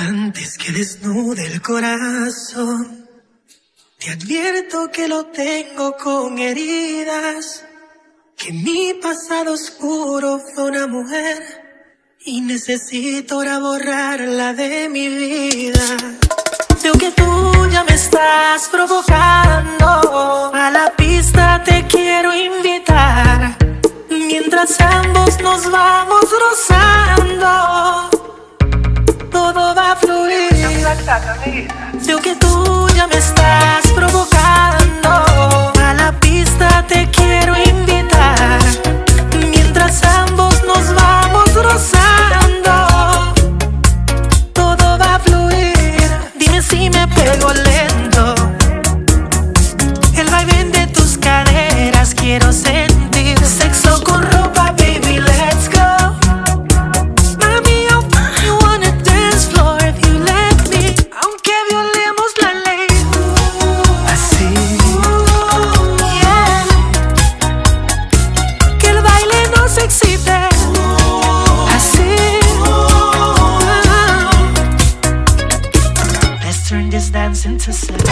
Antes que desnude el corazón, te advierto que lo tengo con heridas, que mi pasado oscuro fue una mujer y necesito ahora borrarla de mi vida. Veo que tú ya me estás provocando, a la pista te quiero invitar, mientras ambos nos vamos rozando, todo va a fluir. Veo que tú ya me estás provocando, a la pista te quiero invitar, mientras ambos nos vamos rozando, todo va a fluir. Dime si me pego lento, el vaivén de tus caderas quiero sentir. Sexo con ropa, baby, let's go. Mami, I'll find you on the dance floor if you let me, aunque violemos la ley. Así, yeah, que el baile nos excite. Así, let's turn this dance into sex.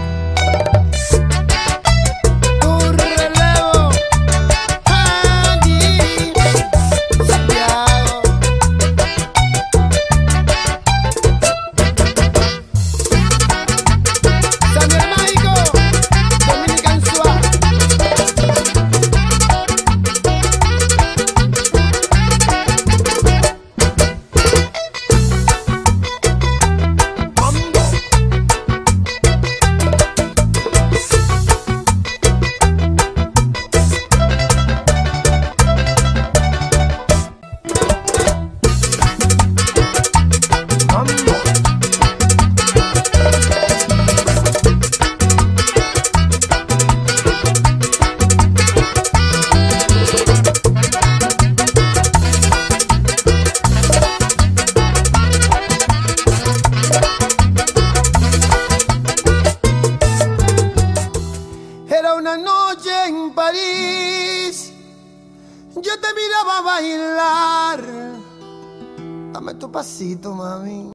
Era una noche en París, yo te miraba bailar. Dame tu pasito, mami.